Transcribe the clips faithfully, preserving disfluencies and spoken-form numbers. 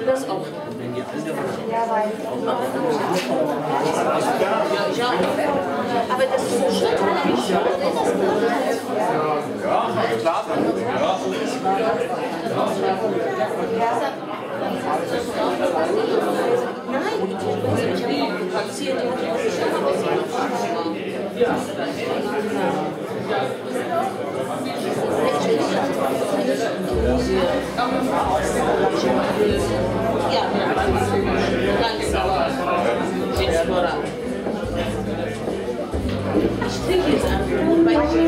das auch. Ja, weil. Ja, aber das ist ein Schritt, der nicht schön ist. Ja, klar. Nein, ich habe auch platziert, die hat auch ja, ich trinke jetzt einfach, weil ich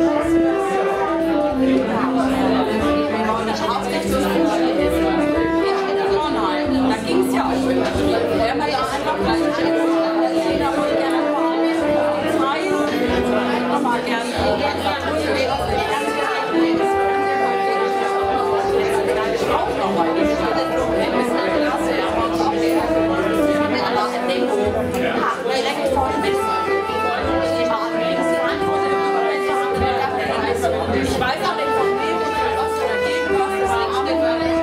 da ging es ja auch. Wenn man ja einfach gleich jeder wollte gerne frei, nochmal gerne. Auch nochmal. Direkt vor dem ich weiß auch nicht von wem oder was du dagegen hast. Das ist nicht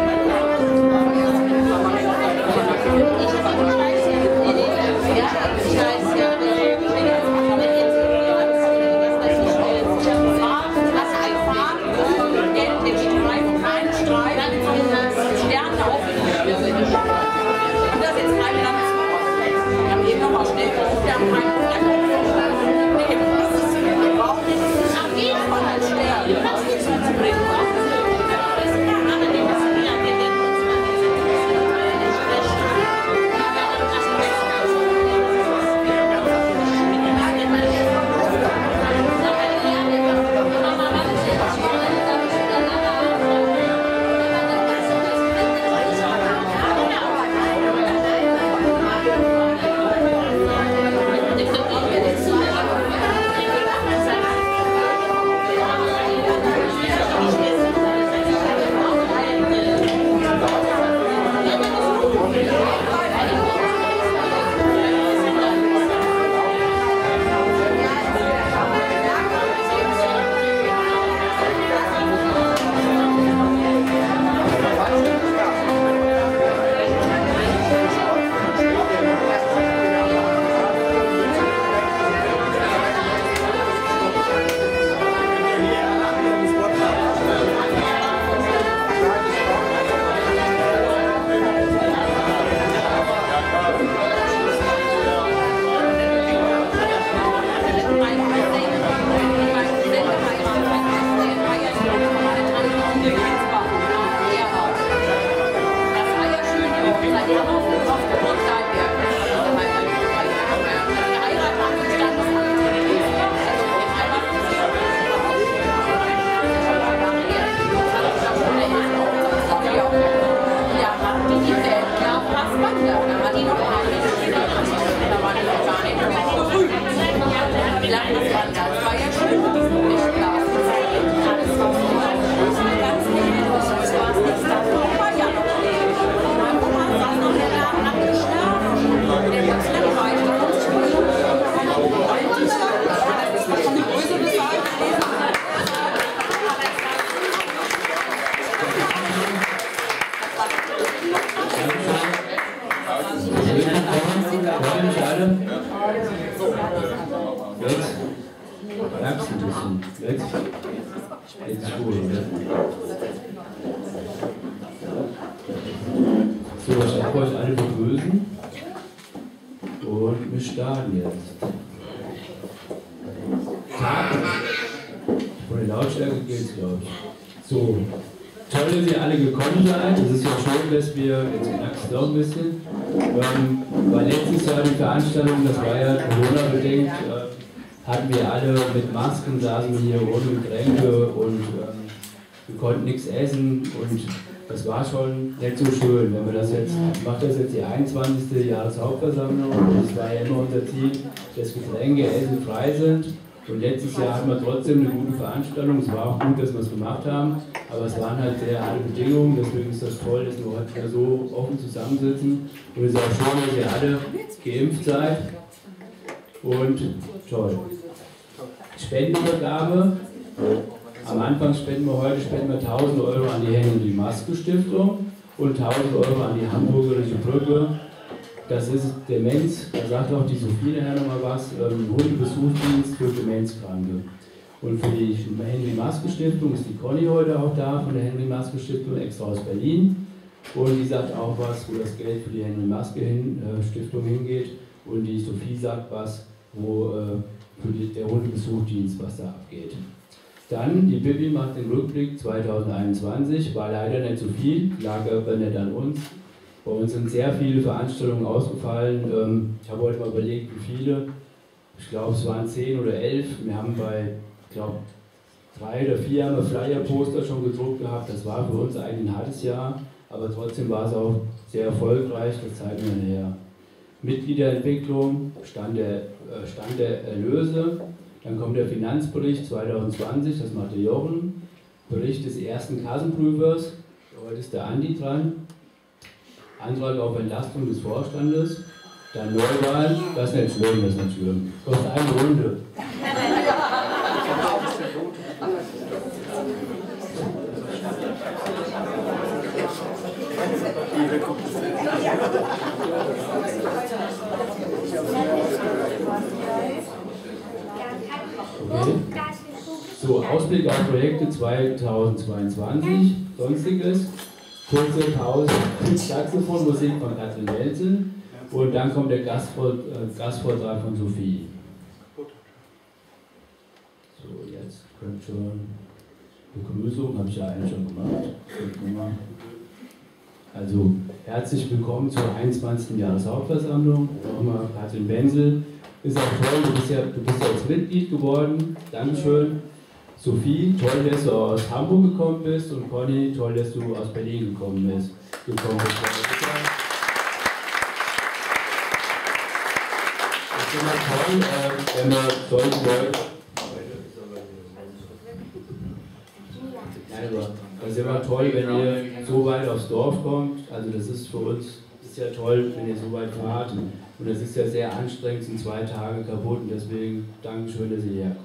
So, ich darf euch alle begrüßen und wir starten jetzt. Von der Lautstärke geht es, glaube ich. So, toll, dass ihr alle gekommen seid. Es ist ja schön, dass wir, jetzt knackst es auch ein bisschen, ähm, weil letztes Jahr die Veranstaltung, das war ja Corona-bedingt, äh, hatten wir alle mit Masken, saßen hier ohne Getränke und ähm, wir konnten nichts essen und das war schon nicht so schön. Wenn wir das jetzt, ich mache das jetzt die einundzwanzigste Jahreshauptversammlung und es war ja immer unser Ziel, dass Getränke, Essen frei sind. Und letztes Jahr hatten wir trotzdem eine gute Veranstaltung. Es war auch gut, dass wir es gemacht haben, aber es waren halt sehr harte Bedingungen. Deswegen ist das toll, dass wir heute so offen zusammensitzen. Und es ist auch schön, dass ihr alle geimpft seid. Und toll. Spendenvergabe. Am Anfang spenden wir heute spenden wir tausend Euro an die Henry Maske Stiftung und tausend Euro an die Hamburgerische Brücke. Das ist Demenz, da sagt auch die Sophie nachher nochmal was, ähm, Hundebesuchsdienst für Demenzkranke. Und für die Henry-Maske-Stiftung ist die Conny heute auch da, von der Henry-Maske-Stiftung, extra aus Berlin. Und die sagt auch was, wo das Geld für die Henry-Maske-Stiftung hingeht. Und die Sophie sagt was, wo äh, für die, der Hundebesuchsdienst, was da abgeht. Dann, die Bibi macht den Rückblick zweitausendeinundzwanzig, war leider nicht so viel, lag aber nicht an uns. Bei uns sind sehr viele Veranstaltungen ausgefallen. Ähm, ich habe heute mal überlegt, wie viele. Ich glaube, es waren zehn oder elf. Wir haben bei, ich glaube, drei oder vier haben wir Flyer-Poster schon gedruckt gehabt. Das war für uns eigentlich ein hartes Jahr, aber trotzdem war es auch sehr erfolgreich. Das zeigen wir nachher. Mitgliederentwicklung, Stand der, äh, Stand der Erlöse. Dann kommt der Finanzbericht zweitausendzwanzig, das macht der Jochen. Bericht des ersten Kassenprüfers, heute ist der Andi dran. Antrag auf Entlastung des Vorstandes. Dann Neuwahl, das ist nicht schlimm, das ist nicht schlimm. Kostet eine Runde. Okay. So, Ausblick auf Projekte zweitausendzweiundzwanzig, sonstiges. Kurze Pause, Saxophonmusik von Katrin Welzel und dann kommt der Gastvort, äh, Gastvortrag von Sophie. So, jetzt kommt schon Begrüßung, habe ich ja eigentlich schon gemacht. Also, herzlich willkommen zur einundzwanzigsten Jahreshauptversammlung. Nochmal Katrin Wenzel. Ist auch toll, du bist ja, du bist ja jetzt Mitglied geworden. Dankeschön. Sophie, toll, dass du aus Hamburg gekommen bist. Und Conny, toll, dass du aus Berlin gekommen bist. Gekommen bist. Das ist immer toll, äh, wenn man solche Leute. Nein, aber das ist immer toll, wenn ihr so weit aufs Dorf kommt. Also, das ist für uns ist ja toll, wenn ihr so weit fahrt. Und das ist ja sehr anstrengend, sind zwei Tage kaputt. Und deswegen Dankeschön, dass ihr herkommt.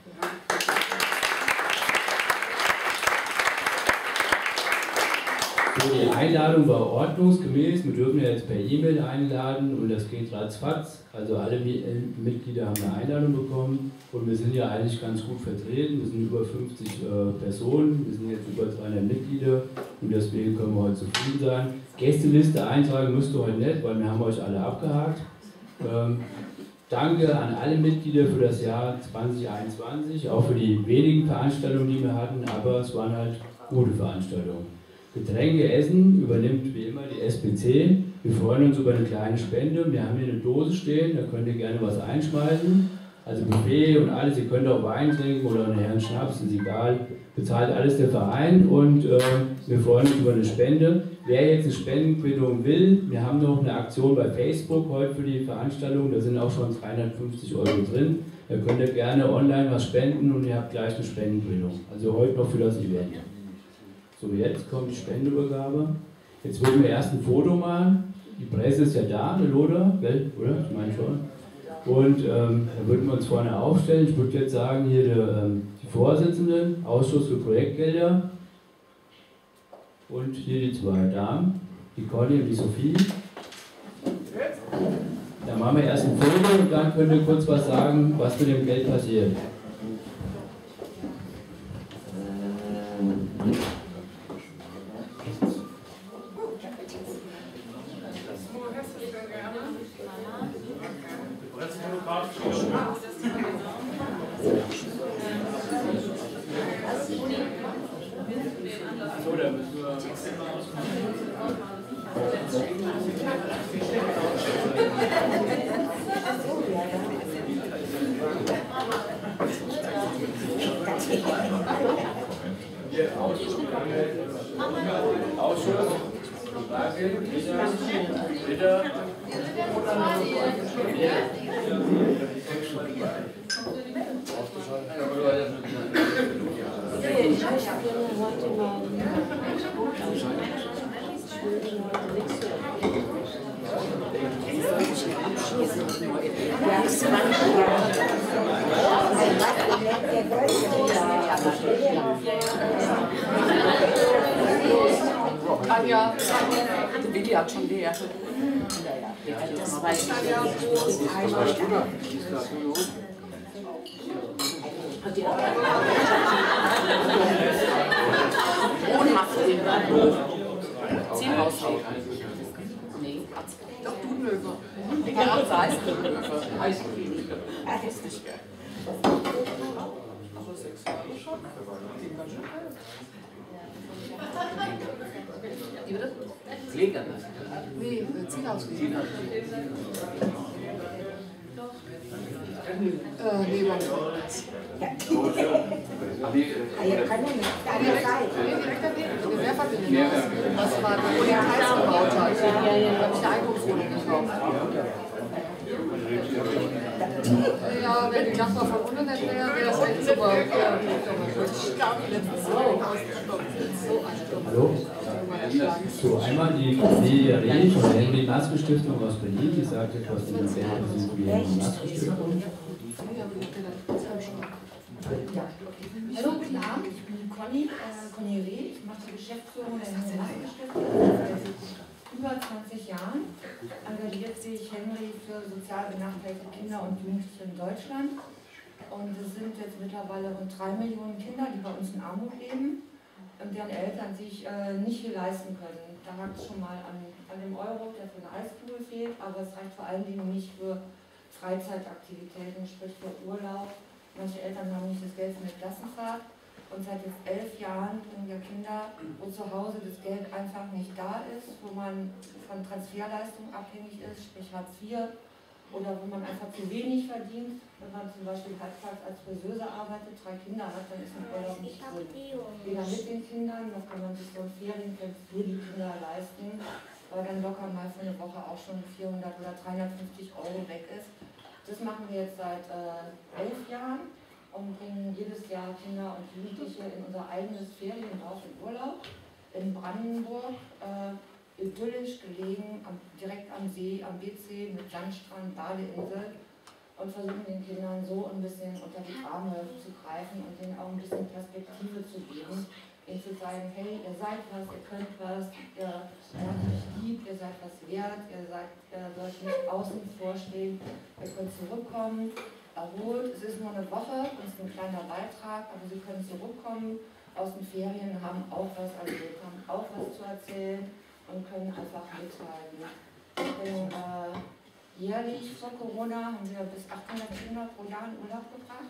So, die Einladung war ordnungsgemäß. Wir dürfen ja jetzt per E-Mail einladen und das geht ratzfatz. Also alle Mitglieder haben eine Einladung bekommen und wir sind ja eigentlich ganz gut vertreten. Wir sind über fünfzig äh, Personen, wir sind jetzt über dreihundert Mitglieder und deswegen können wir heute zufrieden sein. Gästeliste eintragen müsst ihr heute nicht, weil wir haben euch alle abgehakt. Ähm, danke an alle Mitglieder für das Jahr zweitausendeinundzwanzig, auch für die wenigen Veranstaltungen, die wir hatten, aber es waren halt gute Veranstaltungen. Getränke, Essen übernimmt wie immer die S P C. Wir freuen uns über eine kleine Spende. Wir haben hier eine Dose stehen, da könnt ihr gerne was einschmeißen. Also Buffet und alles, ihr könnt auch Wein trinken oder einen Herrn Schnaps, ist egal. Bezahlt alles der Verein und äh, wir freuen uns über eine Spende. Wer jetzt eine Spendenquittung will, wir haben noch eine Aktion bei Facebook heute für die Veranstaltung, da sind auch schon dreihundertfünfzig Euro drin. Da könnt ihr gerne online was spenden und ihr habt gleich eine Spendenquittung. Also heute noch für das Event. So, jetzt kommt die Spendenübergabe. Jetzt würden wir erst ein Foto machen. Die Presse ist ja da, der Loder, gell? Oder? Ich meine schon. Und ähm, da würden wir uns vorne aufstellen. Ich würde jetzt sagen, hier der, ähm, die Vorsitzenden, Ausschuss für Projektgelder. Und hier die zwei Damen, die Conny und die Sophie. Dann machen wir erst ein Foto und dann könnt ihr kurz was sagen, was mit dem Geld passiert. So, da müssen wir hier Ausschuss. Ausschuss. Bitte. Ich möchte heute mal Tanja, die Willi hat schon leer. Ja, ja, das weiß ich. Ohnmacht. Zehn Haushaut. Nee, doch Dudenhöfer. Ja, das heißt Dudenhöfer. Das ist nicht geil. Aber sechs Jahre schon. Wie bitte? Pfleger. Nee, Zielhausgehen. Äh, nee, man kann ja nicht. Direkt daneben, so eine Mehrfamilienhaus. Was war der Polizeigebaut hat. Da habe ich eine Einkaufswohnung gekauft. Ja, wenn die Nachbar von unten nicht wäre, wäre das echt super. Hallo? So, einmal die Cornelia Reh von der Henry-Maske-Stiftung aus Berlin, die sagt etwas in der Welt, das ist wie eine Maske-Stiftung. Hallo, klar, ich bin Conny, äh, Conny Reh, ich mache die Geschäftsführung der Henry-Maske-Stiftung. Seit über zwanzig Jahren engagiert sich Henry für sozial benachteiligte Kinder und Jugendliche in Deutschland. Und es sind jetzt mittlerweile rund drei Millionen Kinder, die bei uns in Armut leben und deren Eltern sich äh, nicht viel leisten können. Da hakt es schon mal an, an dem Euro, der für eine Eiskugel fehlt, aber es reicht vor allen Dingen nicht für Freizeitaktivitäten, sprich für Urlaub. Manche Eltern haben nicht das Geld für eine Klassenfahrt. Und seit jetzt elf Jahren bringen wir Kinder, wo zu Hause das Geld einfach nicht da ist, wo man von Transferleistungen abhängig ist, sprich Hartz vier, oder wo man einfach zu wenig verdient. Wenn man zum Beispiel halbtags als Friseuse arbeitet, drei Kinder hat, dann ist ein Urlaub nicht drin. Weder mit den Kindern, noch kann man sich so ein Feriencamp für die Kinder leisten, weil dann locker mal für eine Woche auch schon vierhundert oder dreihundertfünfzig Euro weg ist. Das machen wir jetzt seit äh, elf Jahren. Und bringen jedes Jahr Kinder und Jugendliche in unser eigenes Ferienhaus in Urlaub in Brandenburg, äh, idyllisch gelegen, am, direkt am See, am B C mit Sandstrand, Badeinsel, und versuchen den Kindern so ein bisschen unter die Arme zu greifen und denen auch ein bisschen Perspektive zu geben, ihnen zu sagen, hey, ihr seid was, ihr könnt was, ihr seid euch lieb, ihr seid was wert, ihr, seid, ihr sollt nicht außen vorstehen, ihr könnt zurückkommen. Erholt, es ist nur eine Woche, es ist ein kleiner Beitrag, aber Sie können zurückkommen aus den Ferien, haben auch was erlebt, haben auch was zu erzählen und können einfach mithalten. Ich bin äh, jährlich vor Corona, haben wir bis achthundert Kinder pro Jahr in Urlaub gebracht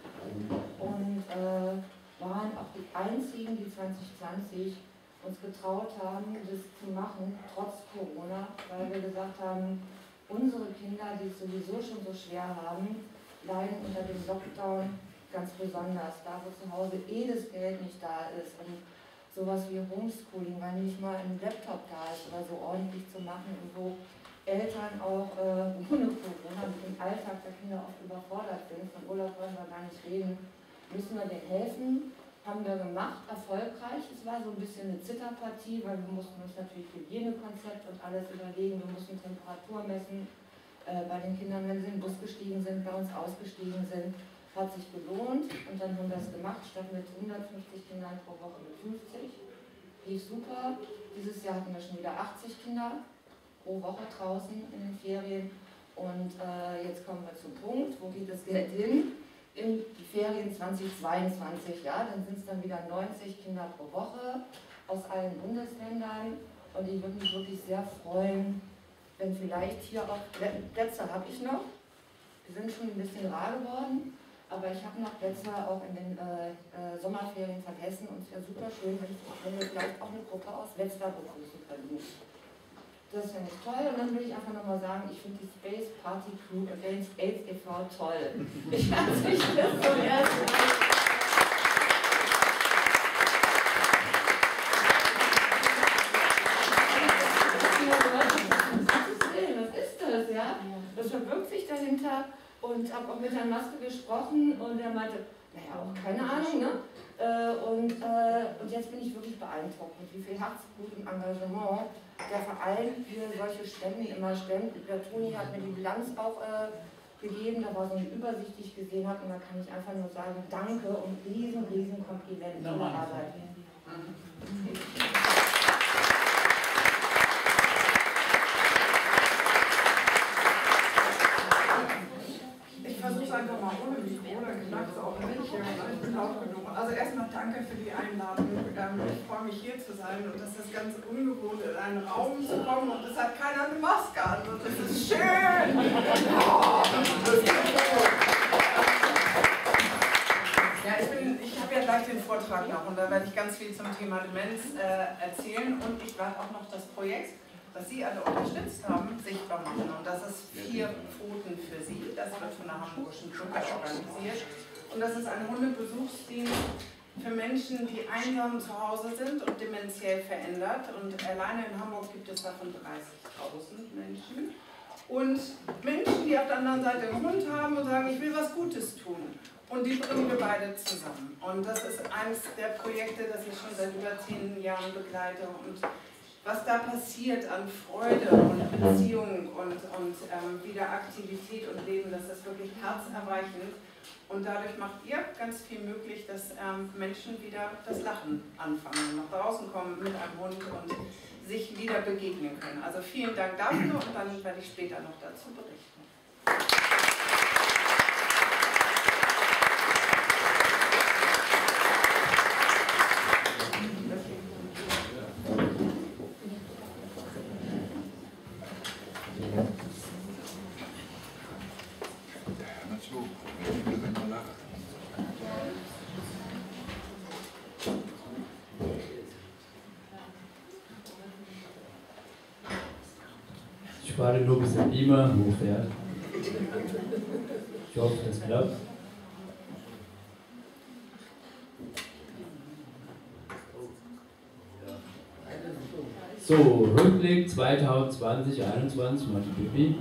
und äh, waren auch die einzigen, die zwanzig zwanzig uns getraut haben, das zu machen, trotz Corona, weil wir gesagt haben, unsere Kinder, die es sowieso schon so schwer haben, leiden unter dem Lockdown ganz besonders, da wo zu Hause eh das Geld nicht da ist, um sowas wie Homeschooling, weil nicht mal ein Laptop da ist oder so ordentlich zu machen und wo Eltern auch äh, ohne Corona mit dem Alltag der Kinder oft überfordert sind, von Urlaub wollen wir gar nicht reden, müssen wir denen helfen, haben wir gemacht, erfolgreich. Es war so ein bisschen eine Zitterpartie, weil wir mussten uns natürlich Hygienekonzept und alles überlegen, wir mussten Temperatur messen, bei den Kindern, wenn sie in den Bus gestiegen sind, bei uns ausgestiegen sind, hat sich gelohnt und dann haben wir es gemacht, statt mit hundertfünfzig Kindern pro Woche mit fünfzig. Lief super. Dieses Jahr hatten wir schon wieder achtzig Kinder pro Woche draußen in den Ferien und äh, jetzt kommen wir zum Punkt, wo geht das Geld hin? In die Ferien zweitausendzweiundzwanzig, ja, dann sind es dann wieder neunzig Kinder pro Woche aus allen Bundesländern und ich würde mich wirklich sehr freuen, wenn vielleicht hier auch Plätze habe ich noch, die sind schon ein bisschen rar geworden, aber ich habe noch Plätze auch in den äh, äh, Sommerferien von Hessen und es wäre super schön, wenn, ich, wenn wir vielleicht auch eine Gruppe aus Wetzlar begrüßen könnten. Das finde ich toll und dann will ich einfach nochmal sagen, ich finde die Space Party Crew Against AIDS e V toll. Ich weiß nicht, das so erst. Das verbirgt sich dahinter und habe auch mit Herrn Maske gesprochen und er meinte, naja, auch keine Ahnung, ne? Und, und jetzt bin ich wirklich beeindruckt, mit wie viel Herzblut und Engagement der Verein für solche Spenden immer stemmt. Der Toni hat mir die Bilanz auch äh, gegeben, da war so eine Übersicht, die ich gesehen habe und da kann ich einfach nur sagen, danke und riesen, riesen Kompliment für die Arbeit. zu sein und das ist ganz ungewohnt, in einen Raum zu kommen und es hat keiner eine Maske an und das ist schön. Oh, das ist ja, ich, bin, ich habe ja gleich den Vortrag noch und da werde ich ganz viel zum Thema Demenz äh, erzählen und ich werde auch noch das Projekt, das Sie alle unterstützt haben, sichtbar machen. Und das ist vier Pfoten für Sie. Das wird von der Hamburgischen Brücke organisiert. Und das ist ein Hundebesuchsdienst für Menschen, die einsam zu Hause sind und dementiell verändert. Und alleine in Hamburg gibt es davon dreißigtausend Menschen. Und Menschen, die auf der anderen Seite einen Hund haben und sagen, ich will was Gutes tun. Und die bringen wir beide zusammen. Und das ist eines der Projekte, das ich schon seit über zehn Jahren begleite. Und was da passiert an Freude und Beziehung und, und ähm, wieder Aktivität und Leben, das ist wirklich herzerweichend. Und dadurch macht ihr ganz viel möglich, dass ähm, Menschen wieder das Lachen anfangen, nach draußen kommen mit einem Hund und sich wieder begegnen können. Also vielen Dank dafür und dann werde ich später noch dazu berichten. Ich warte nur, bis der Beamer hochfährt. Ich hoffe, das klappt. So, Rückblick zwanzig zwanzig einundzwanzig, Martin Pippi.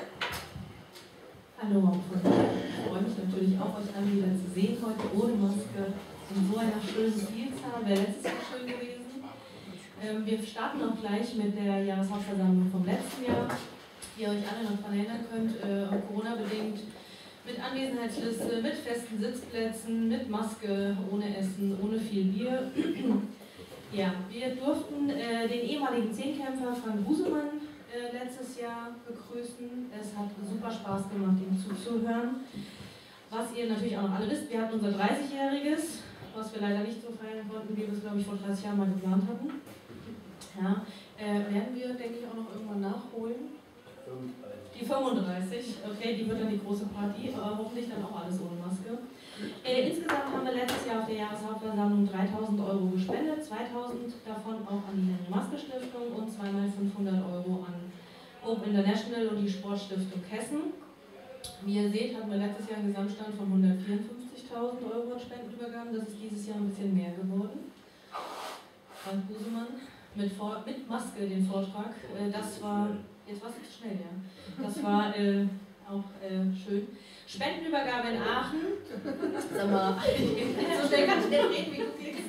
Hallo, ich freue mich natürlich auch, euch alle wieder zu sehen heute ohne Maske in so einer schönen Vielzahl. Wäre letztes Jahr schön gewesen. Ähm, wir starten auch gleich mit der Jahreshauptversammlung vom letzten Jahr. Wie ihr euch alle noch daran erinnern könnt, äh, Corona-bedingt mit Anwesenheitsliste, mit festen Sitzplätzen, mit Maske, ohne Essen, ohne viel Bier. Ja, wir durften äh, den ehemaligen Zehnkämpfer Frank Busemann äh, letztes Jahr begrüßen. Es hat super Spaß gemacht, ihm zuzuhören. Was ihr natürlich auch noch alle wisst, wir hatten unser dreißigjähriges, was wir leider nicht so feiern konnten, wie wir es, glaube ich, vor dreißig Jahren mal geplant hatten. Ja, äh, werden wir, denke ich, auch noch irgendwann nachholen. Die fünfunddreißig, okay, die wird dann die große Party, aber hoffentlich dann auch alles ohne Maske. Äh, insgesamt haben wir letztes Jahr auf der Jahreshauptversammlung dreitausend Euro gespendet, zweitausend davon auch an die Henry-Maske-Stiftung und zweimal fünfhundert Euro an Hope International und die Sportstiftung Hessen. Wie ihr seht, hatten wir letztes Jahr einen Gesamtstand von hundertvierundfünfzigtausend Euro an Spendenübergaben, das ist dieses Jahr ein bisschen mehr geworden. Frank Busemann mit, Vor mit Maske den Vortrag, äh, das war, jetzt war es zu schnell, ja, das war äh, auch äh, schön. Spendenübergabe in Aachen. Sag mal, so schnell kann ich nicht reden, wie du klingst.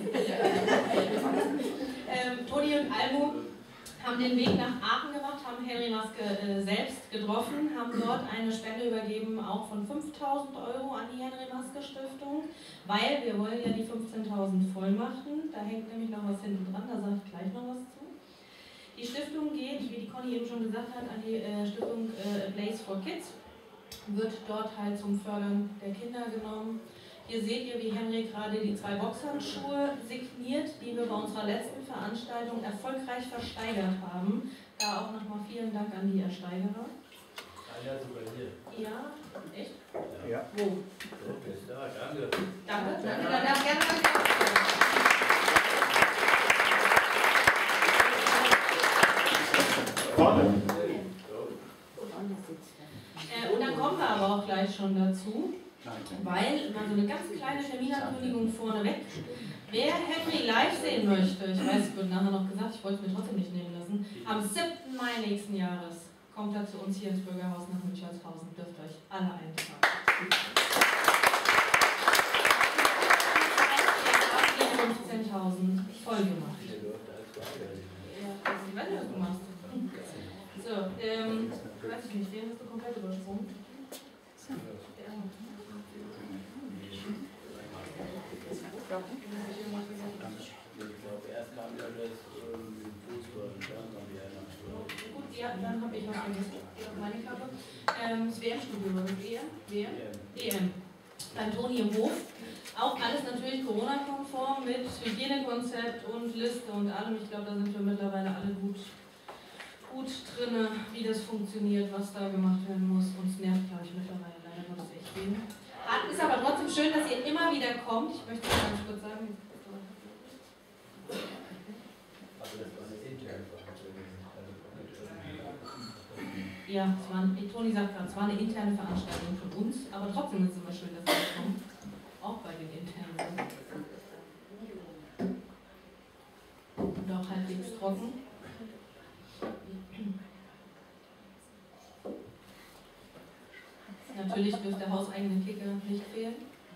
ähm, Toni und Almo haben den Weg nach Aachen gemacht, haben Henry Maske äh, selbst getroffen, haben dort eine Spende übergeben, auch von fünftausend Euro an die Henry Maske Stiftung, weil wir wollen ja die fünfzehntausend voll machen. Da hängt nämlich noch was hinten dran, da sage ich gleich noch was zu. Die Stiftung geht, wie die Conny eben schon gesagt hat, an die äh, Stiftung äh, Place for Kids. Wird dort halt zum Fördern der Kinder genommen. Hier seht ihr, wie Henry gerade die zwei Boxhandschuhe signiert, die wir bei unserer letzten Veranstaltung erfolgreich versteigert haben. Da auch nochmal vielen Dank an die Ersteigerer. Einer sogar hier. Ja, echt? Ja. Wo? Okay, da, danke. Danke, danke, dann darf gerne mal Vorne. Äh, und dann kommen wir aber auch gleich schon dazu, weil, mal so eine ganz kleine Terminankündigung vorneweg, wer Henry live sehen möchte, ich weiß, es wird nachher noch gesagt, ich wollte es mir trotzdem nicht nehmen lassen, am siebten Mai nächsten Jahres kommt er zu uns hier ins Bürgerhaus nach Münchhaushausen, dürft euch alle eintragen. fünfzehntausend voll gemacht. Ja, ich weiß nicht, was du machst. So, ähm, weiß ich nicht, den hast du komplett übersprungen. Ja. Erst kam ja das Fußball und dann kam die Einladung. Gut, ja, dann habe ich was vergessen. Geht auf meine Kappe. Ähm, das W M-Studio war das E M? W M? E M. Beim Toni im Hof. Auch alles natürlich Corona-konform mit Hygienekonzept und Liste und allem. Ich glaube, da sind wir mittlerweile alle gut, gut drin, wie das funktioniert, was da gemacht werden muss. Uns nervt, glaube ich, mittlerweile leider Gottes echt wenig. Es ist aber trotzdem schön, dass ihr immer wieder kommt. Ich möchte ganz kurz sagen. Ja, es war, Toni sagt gerade, es war eine interne Veranstaltung von uns, aber trotzdem ist es immer schön, dass ihr kommt. Auch bei den internen. Und auch halbwegs trocken. Natürlich dürfte der hauseigene Kicker nicht fehlen.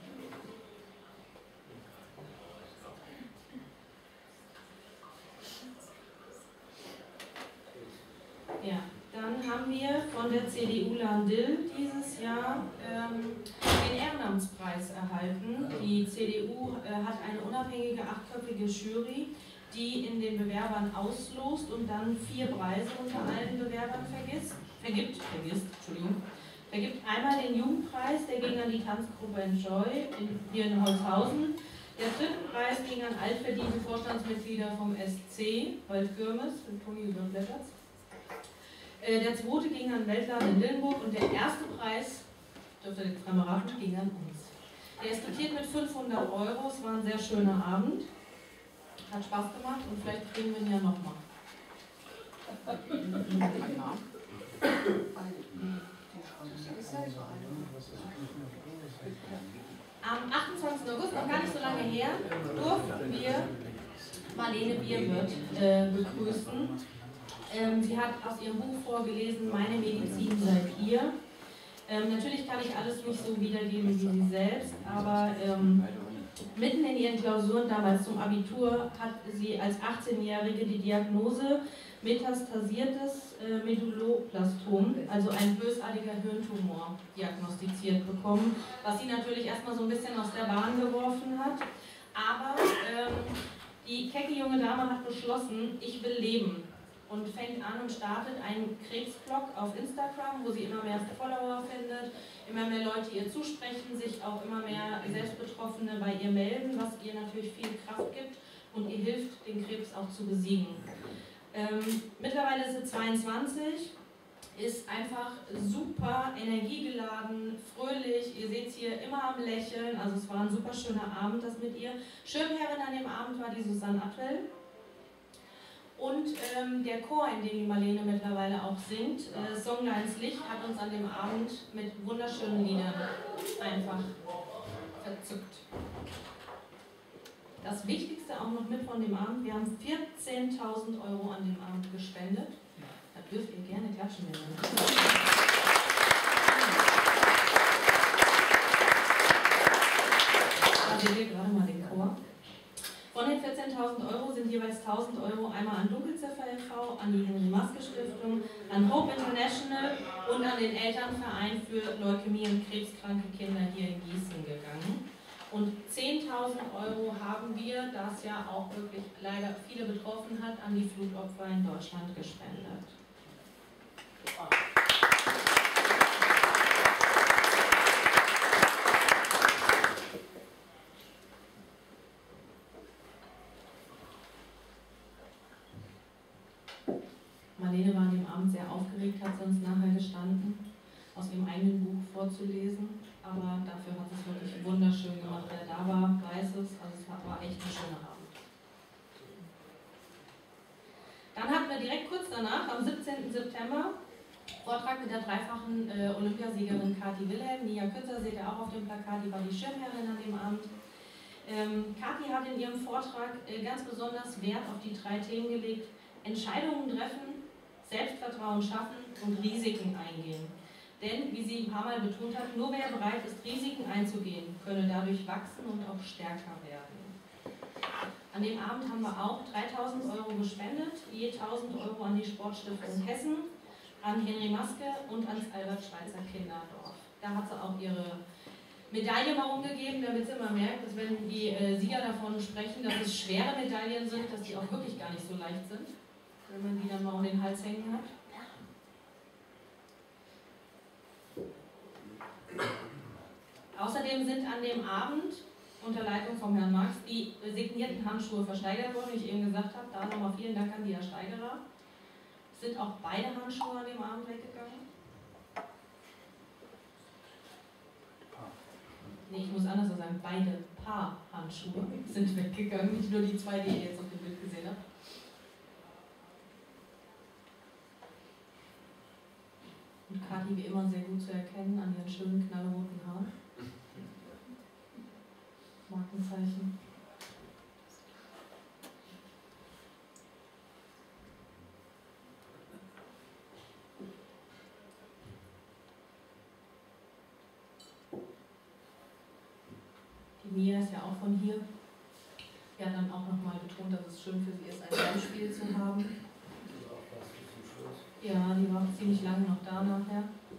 Ja, dann haben wir von der C D U Lahn-Dill dieses Jahr ähm, den Ehrenamtspreis erhalten. Die C D U äh, hat eine unabhängige achtköpfige Jury, die in den Bewerbern auslost und dann vier Preise unter allen Bewerbern vergisst, vergibt, vergisst, Entschuldigung. Er gibt einmal den Jugendpreis, der ging an die Tanzgruppe Enjoy in, hier in Holzhausen. Der dritte Preis ging an altverdiente Vorstandsmitglieder vom S C, Waldkirmes, mit Toni überblättert. Äh, der zweite ging an Weltladen in Dillenburg und der erste Preis, dürfte ihr dreimal raten, ging an uns. Der ist dotiert mit fünfhundert Euro, es war ein sehr schöner Abend, hat Spaß gemacht und vielleicht kriegen wir ihn ja nochmal. Am achtundzwanzigsten August, noch gar nicht so lange her, durften wir Marlene Bierwirth äh, begrüßen. Ähm, sie hat aus ihrem Buch vorgelesen, Meine Medizin seid ihr. Ähm, natürlich kann ich alles nicht so wiedergeben wie sie selbst, aber ähm, mitten in ihren Klausuren damals zum Abitur hat sie als achtzehnjährige die Diagnose metastasiertes äh, Medulloblastom, also ein bösartiger Hirntumor, diagnostiziert bekommen, was sie natürlich erstmal so ein bisschen aus der Bahn geworfen hat. Aber ähm, die kecke junge Dame hat beschlossen, ich will leben. Und fängt an und startet einen Krebsblog auf Instagram, wo sie immer mehr Follower findet, immer mehr Leute ihr zusprechen, sich auch immer mehr Selbstbetroffene bei ihr melden, was ihr natürlich viel Kraft gibt und ihr hilft, den Krebs auch zu besiegen. Ähm, mittlerweile ist sie zweiundzwanzig, ist einfach super energiegeladen, fröhlich, ihr seht sie hier immer am Lächeln, also es war ein super schöner Abend, das mit ihr. Schirmherrin an dem Abend war die Susanne Attwell. Und ähm, der Chor, in dem die Marlene mittlerweile auch singt, äh, Songlines Licht, hat uns an dem Abend mit wunderschönen Liedern einfach verzückt. Das Wichtigste auch noch mit von dem Abend, wir haben vierzehntausend Euro an dem Abend gespendet. Da dürft ihr gerne klatschen. Da seht ihr gerade mal den Chor. Von den vierzehntausend Euro sind jeweils tausend Euro einmal an Dunkelziffer e V, an die Henry-Maske-Stiftung, an Hope International und an den Elternverein für Leukämie und krebskranke Kinder hier in Gießen gegangen. Und zehntausend Euro haben wir, da es ja auch wirklich leider viele betroffen hat, an die Flutopfer in Deutschland gespendet. Marlene war an dem Abend sehr aufgeregt, hat sie uns nachher gestanden, aus ihrem eigenen Buch vorzulesen, aber dafür hat sie es wirklich wunderschön gemacht. Wer da war, weiß es, also es war echt ein schöner Abend. Dann hatten wir direkt kurz danach, am siebzehnten September, Vortrag mit der dreifachen äh, Olympiasiegerin Kathi Wilhelm. Nia Kürzer seht ihr auch auf dem Plakat, die war die Schirmherrin an dem Abend. Ähm, Kathi hat in ihrem Vortrag äh, ganz besonders Wert auf die drei Themen gelegt: Entscheidungen treffen, Selbstvertrauen schaffen und Risiken eingehen. Denn, wie sie ein paar Mal betont hat, nur wer bereit ist, Risiken einzugehen, könne dadurch wachsen und auch stärker werden. An dem Abend haben wir auch dreitausend Euro gespendet, je tausend Euro an die Sportstiftung Hessen, an Henry Maske und ans Albert-Schweitzer Kinderdorf. Da hat sie auch ihre Medaille mal umgegeben, damit sie mal merkt, dass wenn die äh, Sieger davon sprechen, dass es schwere Medaillen sind, dass die auch wirklich gar nicht so leicht sind, wenn man die dann mal um den Hals hängen hat. Außerdem sind an dem Abend, unter Leitung von Herrn Marx die signierten Handschuhe versteigert wurden, wie ich eben gesagt habe. Da nochmal vielen Dank an die Ersteigerer. Es sind auch beide Handschuhe an dem Abend weggegangen. Nee, ich muss anders sagen, beide Paar Handschuhe sind weggegangen, nicht nur die zwei, die ihr jetzt auf dem Bild gesehen habt. Und Kathi wie immer sehr gut zu erkennen an ihren schönen knallroten Haaren. Markenzeichen. Die Mia ist ja auch von hier. Die hat dann auch nochmal betont, dass es schön für sie ist, ein Heimspiel zu haben. Ja, die war ziemlich lange noch da nachher.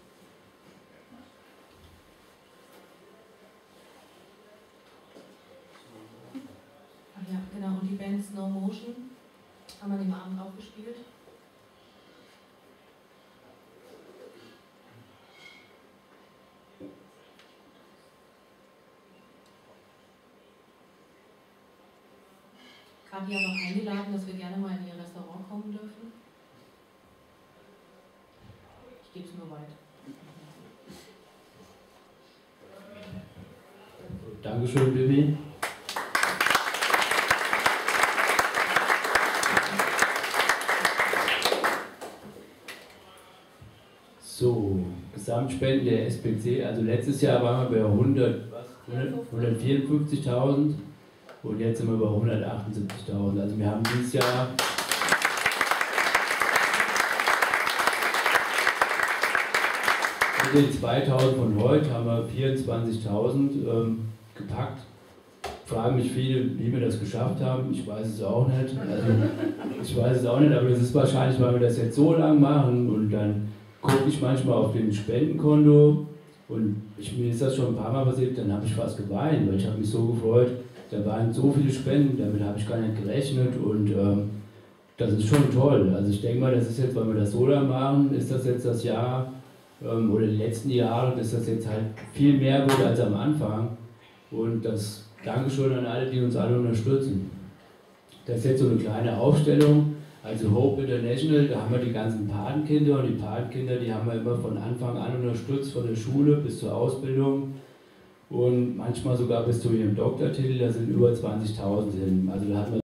Ach ja, genau, und die Band Snow Motion haben wir an dem Abend auch gespielt. Kathi hat auch eingeladen, dass wir gerne mal in ihr Restaurant kommen dürfen. Ich gebe es nur weiter. Dankeschön, Bibi. So, Gesamtspenden der S P C, also letztes Jahr waren wir bei hundert, hundertvierundfünfzigtausend und jetzt sind wir bei hundertachtundsiebzigtausend. Also wir haben dieses Jahr mit den zweitausend von heute haben wir vierundzwanzigtausend ähm, gepackt. Fragen mich viele, wie wir das geschafft haben. Ich weiß es auch nicht. Also, ich weiß es auch nicht, aber das ist wahrscheinlich, weil wir das jetzt so lang machen und dann gucke ich manchmal auf den Spendenkonto und ich, mir ist das schon ein paar Mal passiert, dann habe ich fast geweint, weil ich habe mich so gefreut. Da waren so viele Spenden, damit habe ich gar nicht gerechnet und ähm, das ist schon toll. Also ich denke mal, das ist jetzt, weil wir das so lang machen, ist das jetzt das Jahr ähm, oder die letzten Jahre, dass das jetzt halt viel mehr wird als am Anfang. Und das Dankeschön an alle, die uns alle unterstützen. Das ist jetzt so eine kleine Aufstellung. Also Hope International, da haben wir die ganzen Patenkinder und die Patenkinder, die haben wir immer von Anfang an unterstützt, von der Schule bis zur Ausbildung und manchmal sogar bis zu ihrem Doktortitel, da sind über zwanzigtausend hin. Also da hat man